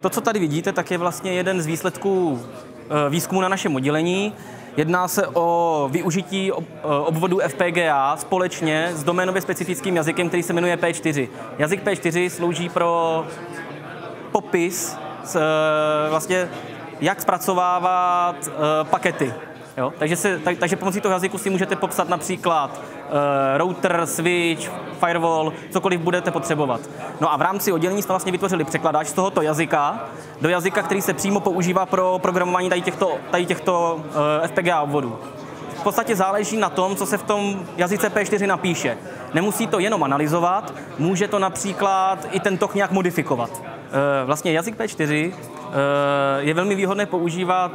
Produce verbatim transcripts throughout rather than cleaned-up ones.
To, co tady vidíte, tak je vlastně jeden z výsledků výzkumu na našem oddělení. Jedná se o využití obvodu F P G A společně s doménově specifickým jazykem, který se jmenuje P čtyři. Jazyk P čtyři slouží pro popis, vlastně, jak zpracovávat pakety. Jo? Takže, se, tak, takže pomocí toho jazyku si můžete popsat například uh, router, switch, firewall, cokoliv budete potřebovat. No a v rámci oddělení jsme vlastně vytvořili překladač z tohoto jazyka do jazyka, který se přímo používá pro programování tady těchto, tady těchto uh, F P G A obvodů. V podstatě záleží na tom, co se v tom jazyce P čtyři napíše. Nemusí to jenom analyzovat, může to například i ten tok nějak modifikovat. Uh, vlastně jazyk P čtyři uh, je velmi výhodné používat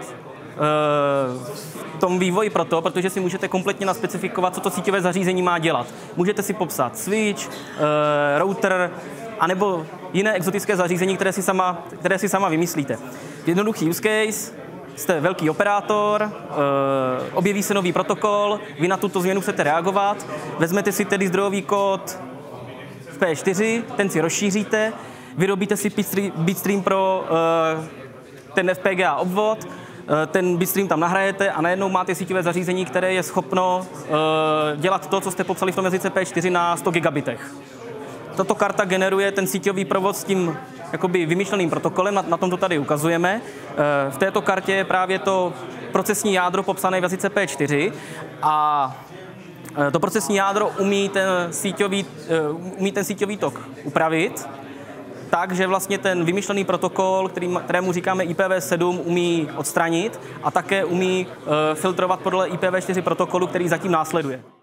v tom vývoji proto, protože si můžete kompletně naspecifikovat, co to síťové zařízení má dělat. Můžete si popsat switch, router, anebo jiné exotické zařízení, které si sama, které si sama vymyslíte. Jednoduchý use case, jste velký operátor, objeví se nový protokol, vy na tuto změnu chcete reagovat, vezmete si tedy zdrojový kód v P čtyři, ten si rozšíříte, vyrobíte si bitstream pro ten F P G A obvod, ten bitstream tam nahrajete a najednou máte síťové zařízení, které je schopno uh, dělat to, co jste popsali v tom jazyce P čtyři na sto gigabitech. Tato karta generuje ten síťový provod s tím jakoby vymyšleným protokolem, na, na tom to tady ukazujeme. Uh, v této kartě je právě to procesní jádro popsané v jazyce P čtyři a uh, to procesní jádro umí ten síťový, uh, umí ten síťový tok upravit, takže vlastně ten vymyšlený protokol, který, kterému říkáme I P v sedm, umí odstranit a také umí uh, filtrovat podle I P v čtyři protokolu, který zatím následuje.